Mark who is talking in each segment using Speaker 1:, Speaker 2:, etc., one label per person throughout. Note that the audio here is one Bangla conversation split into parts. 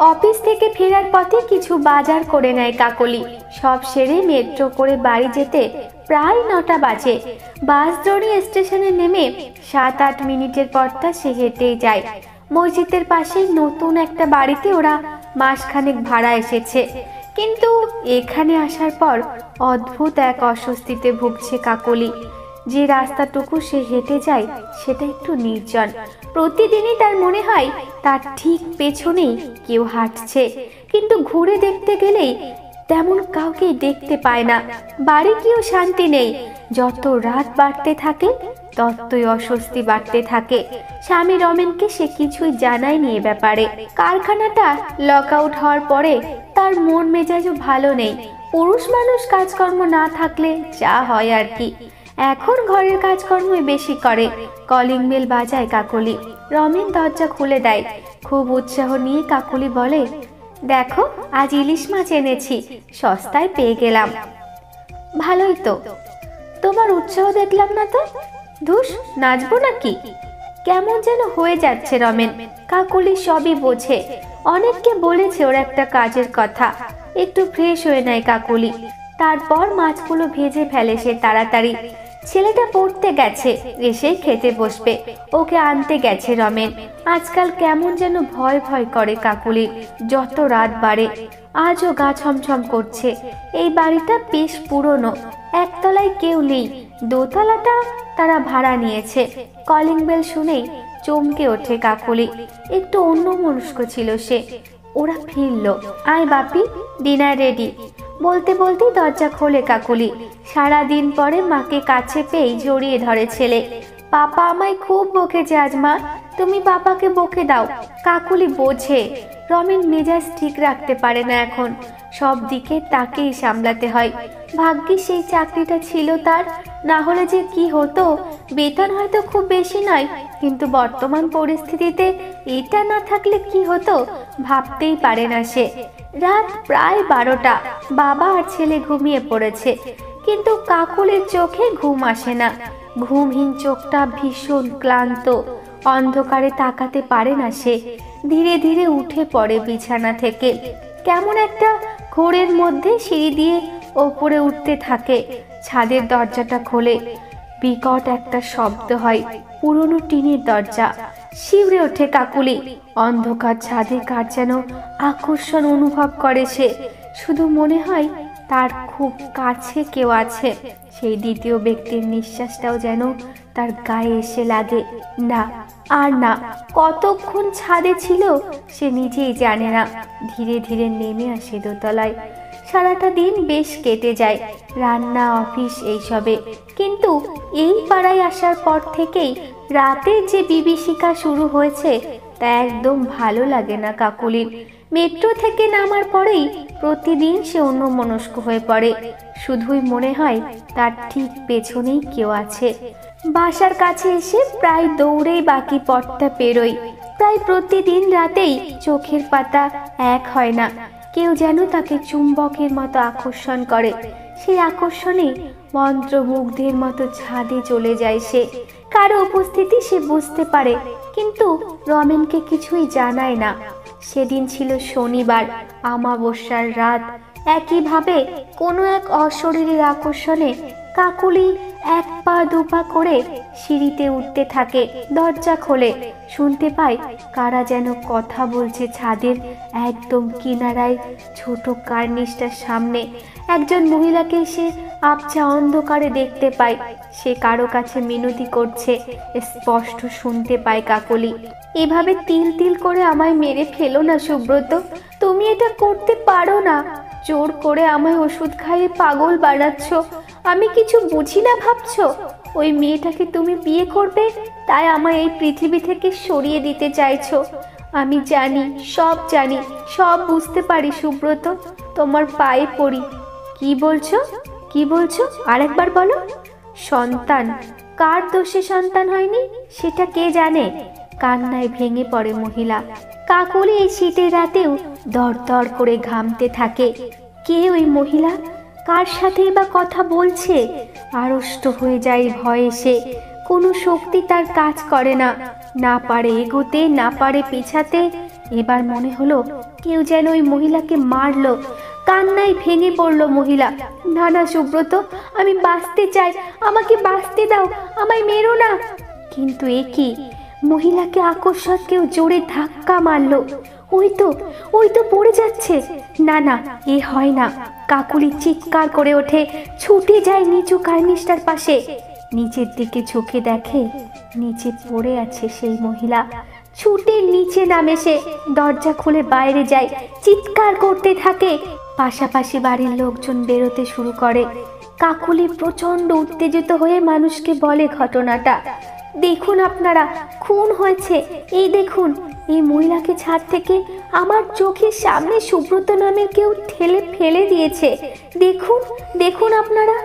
Speaker 1: অফিস থেকে ফেরার পথে কিছু বাজার করে নেয় কাকলি। সব সেরে মেট্রো করে বাড়ি যেতে প্রায় 9টা বাজে। বাসদড়ি স্টেশনে নেমে 7-8 মিনিটের পথটা সে হেঁটেই যায়। মসজিদের পাশেই নতুন একটা বাড়িতে ওরা মাসখানেক ভাড়া এসেছে, কিন্তু এখানে আসার পর অদ্ভুত এক অস্বস্তিতে ভুগছে কাকলি। যে রাস্তাটুকু সে হেঁটে যায় সেটা একটু নির্জন। প্রতিদিনই তার মনে হয় তার ঠিক পেছনেই কেউ হাঁটছে, কিন্তু ঘুরে দেখতে গেলেই তেমন কাউকে দেখতে পায় না। বাড়ি গিয়েও শান্তি নেই। যত রাত বাড়তে থাকে ততই অস্বস্তি বাড়তে থাকে। স্বামী রমেনকে সে কিছুই জানায়নি এ ব্যাপারে। কারখানাটা লক আউট হওয়ার পরে তার মন মেজাজও ভালো নেই। পুরুষ মানুষ কাজকর্ম না থাকলে যা হয় আর কি। এখন ঘরের কাজকর্মই বেশি করে। কলিং বেল বাজায় কাকলি। রমেন দরজা খুলে দেয়। খুব উৎসাহ নিয়ে কাকলি বলে, দেখো আজ ইলিশ মাছ এনেছি, সস্তায় পেয়ে গেলাম। ভালোই তো, তোমার উৎসাহ দেখলাম না তো। ধুস, নাচবো নাকি? কেমন যেন হয়ে যাচ্ছে রমেন। কাকলি সবই বোঝে, অনেককে বলেছে ওর একটা কাজের কথা। একটু ফ্রেশ হয়ে নেয় কাকলি। তারপর মাছগুলো ভেজে ফেলে সে তাড়াতাড়ি। ছেলেটা পড়তে গেছে, এসেই খেতে বসবে। ওকে আনতে গেছে রমেন। আজকাল কেমন যেন ভয় ভয় করে কাকুলি যত রাত বাড়ে। আজও গা ছমছম করছে। এই বাড়িটা বেশ পুরনো, একতলায় কেউ নেই, দোতলাটা তারা ভাড়া নিয়েছে। কলিং বেল শুনেই চমকে ওঠে কাকুলি। একটু অন্যমনস্ক ছিল সে। ওরা ফিরল। আয় বাপি, ডিনার রেডি। বলতে বলতেই দরজা খোলে কাকুলি। সারাদিন পরে মাকে কাছে পেয়ে জড়িয়ে ধরে ছেলে। পাপা আমায় খুব বকেছে আজ মা, তুমি পাপাকে বকে দাও। কাকুলি বোঝে রমেন মেজাজ ঠিক রাখতে পারে না এখন। সব দিকে তাকেই সামলাতে হয়। ভাগ্যে সেই চাকরিটা ছিল তার, না হলে যে কি হতো। বেতন হয়তো খুব বেশি নয়, কিন্তু বর্তমান পরিস্থিতিতে এটা না থাকলে কি হতো ভাবতেই পারে না সে। রাত প্রায় 12টা। বাবা আর ছেলে ঘুমিয়ে পড়েছে, কিন্তু কাকুলির চোখে ঘুম আসে না। ঘুমহীন চোখটা ভীষণ ক্লান্ত। অন্ধকারে তাকাতে পারে না সে। ধীরে ধীরে উঠে পড়ে বিছানা থেকে। কেমন একটা ঘোরের মধ্যে সিঁড়ি দিয়ে ওপরে উঠতে থাকে। ছাদের দরজাটা খোলে। বিকট একটা শব্দ হয়। পুরনো টিনের দরজা। শিউরে ওঠে কাকুলি। অন্ধকার ছাদে কার যেন আকর্ষণ অনুভব করে সে। শুধু মনে হয় তার খুব কাছে কেউ আছে। সেই দ্বিতীয় ব্যক্তির নিঃশ্বাসটাও যেন তার গায়ে এসে লাগে। না, আর না। কতক্ষণ ছাদে ছিল সে নিজেই জানে না। ধীরে ধীরে নেমে আসে দোতলায়। সারাটা দিন বেশ কেটে যায়, রান্না, অফিস এইসবে। কিন্তু এই পাড়ায় আসার পর থেকেই রাতের যে বিভীষিকা শুরু হয়েছে তা একদম ভালো লাগে না কাকুলির। মেট্রো থেকে নামার পরেই প্রতিদিন সে অন্যমনস্ক হয়ে পড়ে। শুধুই মনে হয় তার ঠিক পেছনেই কেউ আছে। বাসার কাছে এসে প্রায় দৌড়েই বাকি পথটা পেরোয়। প্রায় প্রতিদিন রাতেই চোখের পাতা এক হয় না। কেউ যেন তাকে চুম্বকের মতো আকর্ষণ করে। সেই আকর্ষণে মন্ত্রমুগ্ধের মতো ছাদে চলে যায় সে। কারো উপস্থিতি সে বুঝতে পারে, কিন্তু রমেনকে কিছুই জানায় না। সেদিন ছিল শনিবার, অমাবস্যার রাত। একইভাবে কোনো এক অশরীরীর আকর্ষণে কাকুলি 1 পা 2 পা করে সিঁড়িতে উঠতে থাকে। দরজা খোলে। শুনতে পায় কারা যেন কথা বলছে ছাদের একদম কিনারায়, ছোট কার্নিশটার সামনে। একজন মহিলাকে সে আবছা অন্ধকারে দেখতে পায়। সে কারো কাছে মিনতি করছে, স্পষ্ট শুনতে পায় কাকলি। এভাবে তিল তিল করে আমায় মেরে ফেলো না সুব্রত, তুমি এটা করতে পারো না। জোর করে আমায় ওষুধ খাইয়ে পাগল বানাচ্ছ। আমি কিছু বুঝি না ভাবছো? ওই মেয়েটাকে তুমি বিয়ে করবে, তাই আমায় এই পৃথিবী থেকে সরিয়ে দিতে চাইছো। আমি জানি, সব জানি, সব বুঝতে পারি সুব্রত। তোমার পায়ে পড়ি। কি বলছো? কি বলছো? আরেকবার বলো। সন্তান? কার দোষে সন্তান হয়নি সেটা কে জানে? কান্নায় ভেঙে পড়ে মহিলা। কাকুলি এই শীতের রাতেও দর দর করে ঘামতে থাকে। কে ওই মহিলা? কার সাথে বা কথা বলছে? আড়ষ্ট হয়ে যায় ভয়ে সে। কোনো শক্তি তার কাজ করে না, না পারে এগোতে, না পারে পেছাতে। এবার মনে হলো কেউ যেন ওই মহিলাকে মারলো। কান্নায় ভেঙে পড়লো মহিলা। না না সুব্রত, আমি বাঁচতে চাই, আমাকে বাঁচতে দাও, আমায় মেরো না। কিন্তু এ কি, মহিলাকে আকস্মাৎ কেউ জোরে ধাক্কা মারলো। ওই তো পড়ে যাচ্ছে। না না, এ হয় না। কাকুলি চিৎকার করে ওঠে, ছুটে যায় নিচু কার্নিশটার পাশে। নিচের দিকে ঝুঁকে দেখে নিচে পড়ে আছে সেই মহিলা। ছুটে নিচে নামে সে, দরজা খুলে বাইরে যায়, চিৎকার করতে থাকে। পাশাপাশি বাড়ির লোকজন বেরোতে শুরু করে। কাকুলি প্রচন্ড উত্তেজিত হয়ে মানুষকে বলে ঘটনাটা। দেখুন আপনারা, খুন হয়েছে, এই দেখুন, এই মহিলাকে ছাদ থেকে আমার চোখের সামনে সুব্রত নামের কেউ ঠেলে ফেলে দিয়েছে। দেখুন দেখুন আপনারা।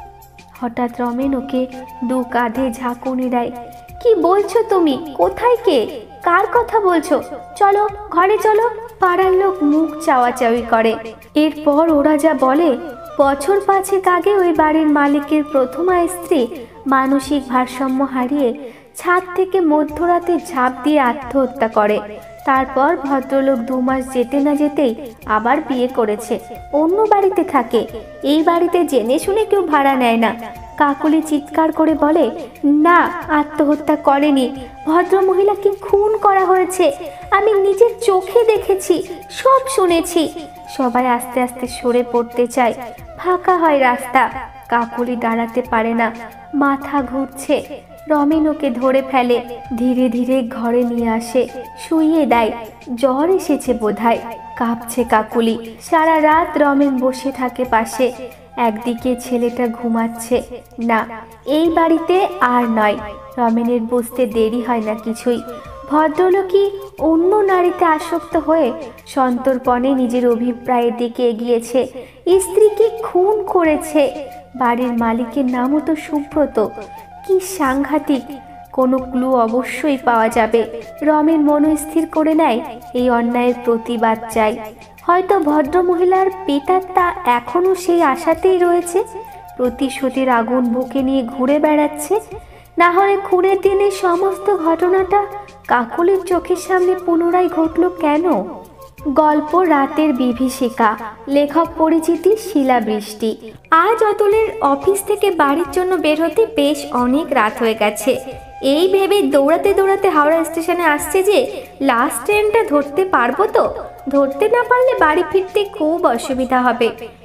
Speaker 1: হঠাৎ রমেন ওকে দু কাঁধে ঝাঁকুনি দেয়। কি বলছো তুমি? কোথায় কে? কার কথা বলছো? চলো ঘরে চলো। পাড়ার লোক মুখ চাওয়াচাওয়ি করে। এরপর ওরা যা বলে, বছর 5 আগে ওই বাড়ির মালিকের প্রথমা স্ত্রী মানসিক ভারসাম্য হারিয়ে ছাদ থেকে মধ্যরাতে ঝাঁপ দিয়ে আত্মহত্যা করে। তারপর ভদ্রলোক 2 মাস যেতে না যেতেই আবার বিয়ে করেছে, অন্য বাড়িতে থাকে। এই বাড়িতে জেনে শুনে কেউ ভাড়া নেয় না। কাকুলি চিৎকার করে বলে, না, আত্মহত্যা করেনি, ভদ্র মহিলাকে খুন করা হয়েছে। আমি নিজের চোখে দেখেছি, সব শুনেছি। সবাই আস্তে আস্তে সরে পড়তে চায়। ফাঁকা হয় রাস্তা। কাকুলি দাঁড়াতে পারে না, মাথা ঘুরছে। রমেন ওকে ধরে ফেলে, ধীরে ধীরে ঘরে নিয়ে আসে, শুইয়ে দেয়। জ্বর এসেছে বোধহয়, কাঁপছে কাকুলি। সারা রাত রমেন বসে থাকে পাশে। একদিকে ছেলেটা ঘুমাচ্ছে। না, এই বাড়িতে আর নয়। রমেনের বুঝতে দেরি হয় না কিছুই। ভদ্রলোকই অন্য নারীতে আসক্ত হয়ে সন্তর্পণে নিজের অভিপ্রায়ের দিকে এগিয়েছে। স্ত্রীকে খুন করেছে। বাড়ির মালিকের নামও তো সুব্রত। কি সাংঘাতিক! কোনো ক্লু অবশ্যই পাওয়া যাবে। রমেন মনস্থির করে নেয় এই অন্যায়ের প্রতিবাদ চাই। হয়তো ভদ্র মহিলার পিতাত্তা এখনো সেই আশাতেই রয়েছে, প্রতিশোধের আগুন বুকে নিয়ে ঘুরে বেড়াচ্ছে। না হলে খুনের দিনে সমস্ত ঘটনাটা কাকুলির চোখের সামনে পুনরায় ঘটল কেন? গল্প রাতের বিভীষিকা। লেখক পরিচিতি শিলা বৃষ্টি। আজ অতুলের অফিস থেকে বাড়ির জন্য বের হতে বেশ অনেক রাত হয়ে গেছে। এই ভেবে দৌড়াতে দৌড়াতে হাওড়া স্টেশনে আসছে যে লাস্ট ট্রেনটা ধরতে পারবো তো। ধরতে না পারলে বাড়ি ফিরতে খুব অসুবিধা হবে।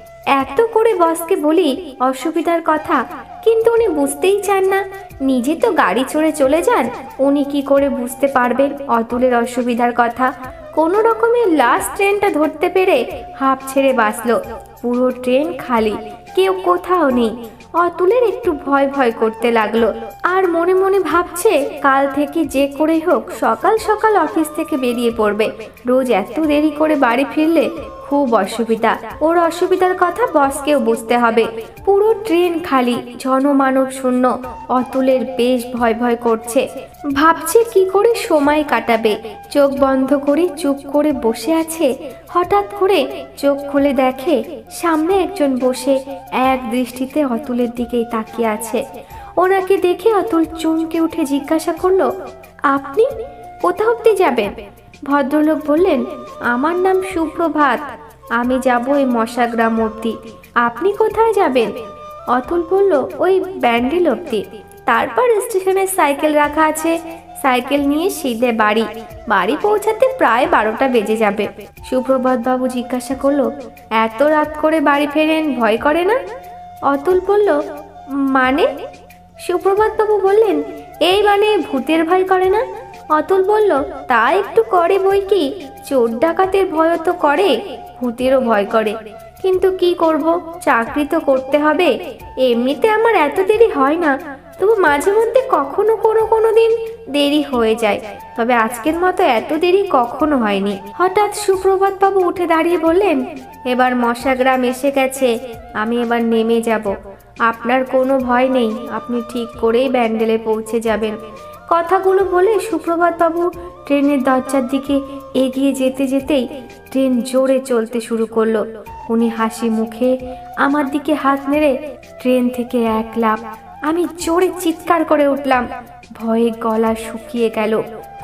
Speaker 1: এত করে বসকে বলি অসুবিধার কথা, কিন্তু উনি বুঝতেই চান না। নিজে তো গাড়ি চড়ে চলে যান, উনি কি করে বুঝতে পারবেন অতুলের অসুবিধার কথা? কোনো রকমে লাস্ট ট্রেনটা ধরতে পেরে হাঁপ ছেড়ে বাঁচলো। পুরো ট্রেন খালি, কেউ কোথাও নেই। অতুলের একটু ভয় ভয় করতে লাগলো। আর মনে মনে ভাবছে কাল থেকে যে করেই হোক সকাল সকাল অফিস থেকে বেরিয়ে পড়বে। রোজ এত দেরি করে বাড়ি ফিরলে খুব অসুবিধা। ওর অসুবিধার কথা বসকেও বুঝতে হবে। পুরো ট্রেন খালি, জনমানব শূন্য। অতুলের বেশ ভয় ভয় করছে। ভাবছে কি করে সময় কাটাবে। চোখ বন্ধ করে চুপ করে বসে আছে। হঠাৎ করে চোখ খুলে দেখে সামনে একজন বসে এক দৃষ্টিতে অতুলের দিকেই তাকিয়ে আছে। ওনাকে দেখে অতুল চমকে উঠে জিজ্ঞাসা করলো, আপনি কোথা অব্দি যাবেন? ভদ্রলোক বললেন, আমার নাম সুপ্রভাত, আমি যাব এই মশাগ্রাম অব্দি। আপনি কোথায় যাবেন? অতুল বলল, ওই ব্যান্ডেল অব্দি। তারপর স্টেশনে সাইকেল রাখা আছে, সাইকেল নিয়ে সিধে বাড়ি। বাড়ি পৌঁছাতে প্রায় 12টা বেজে যাবে। সুপ্রভাত বাবু জিজ্ঞাসা করলো, এত রাত করে বাড়ি ফেরেন, ভয় করে না? অতুল বলল, মানে? সুপ্রভাত বাবু বললেন, এই মানে ভূতের ভয় করে না? অতুল বলল, তা একটু করে বই কি, চোর ডাকাতের ভয় তো করে, ভূতেরও ভয় করে। কিন্তু কি করব, চাকরি তো করতে হবে। এমনিতে আমার এত দেরি হয় না, তবু মাঝে মধ্যে কখনো কোনো দিন দেরি হয়ে যায়। তবে আজকের মতো এত দেরি কখনো হয়নি। হঠাৎ সুপ্রভাত বাবু উঠে দাঁড়িয়ে বললেন, এবার মশাগ্রাম এসে গেছে, আমি এবার নেমে যাব। আপনার কোনো ভয় নেই, আপনি ঠিক করেই ব্যান্ডেলে পৌঁছে যাবেন। কথাগুলো বলে সুপ্রভাত বাবু ট্রেনের দরজার দিকে এগিয়ে যেতে যেতেই ট্রেন জোরে চলতে শুরু করলো। উনি হাসি মুখে আমার দিকে হাত নেড়ে ট্রেন থেকে এক লাফ। আমি জোরে চিৎকার করে উঠলাম। ভয়ে গলা শুকিয়ে গেল।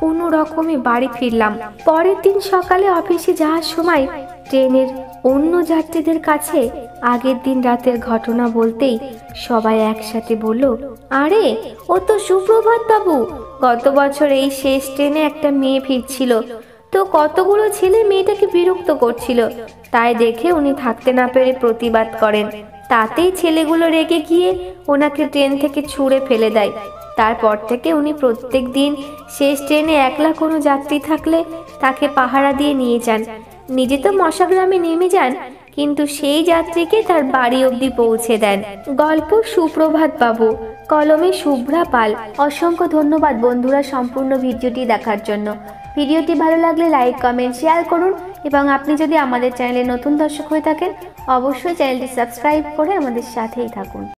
Speaker 1: কোনো রকমে বাড়ি ফিরলাম। পরের দিন সকালে অফিসে যাওয়ার সময় ট্রেনের অন্য যাত্রীদের কাছে আগের দিন রাতের ঘটনা বলতেই সবাই একসাথে বলল, আরে ও তো সুপ্রভাত বাবু, গত বছর এই শেষ ট্রেনে একটা মেয়ে ফিরছিল, তো কতগুলো ছেলে মেয়েটাকে বিরক্ত করছিল, তাই দেখে উনি থাকতে না পেরে প্রতিবাদ করেন। তাতেই ছেলেগুলো রেগে গিয়ে ওনাকে ট্রেন থেকে ছুঁড়ে ফেলে দেয়। তারপর থেকে উনি প্রত্যেক দিন শেষ ট্রেনে একলা কোনো যাত্রী থাকলে তাকে পাহারা দিয়ে নিয়ে যান। নিজে তো মশাগ্রামে নেমে যান, কিন্তু সেই যাত্রীকে তার বাড়ি অবধি পৌঁছে দেন। গল্প সুপ্রভাত বাবু, কলমে শুভ্রা পাল। অসংখ্য ধন্যবাদ বন্ধুরা সম্পূর্ণ ভিডিওটি দেখার জন্য। ভিডিওটি ভালো লাগলে লাইক, কমেন্ট, শেয়ার করুন এবং আপনি যদি আমাদের চ্যানেলে নতুন দর্শক হয়ে থাকেন অবশ্যই চ্যানেলটি সাবস্ক্রাইব করে আমাদের সাথেই থাকুন।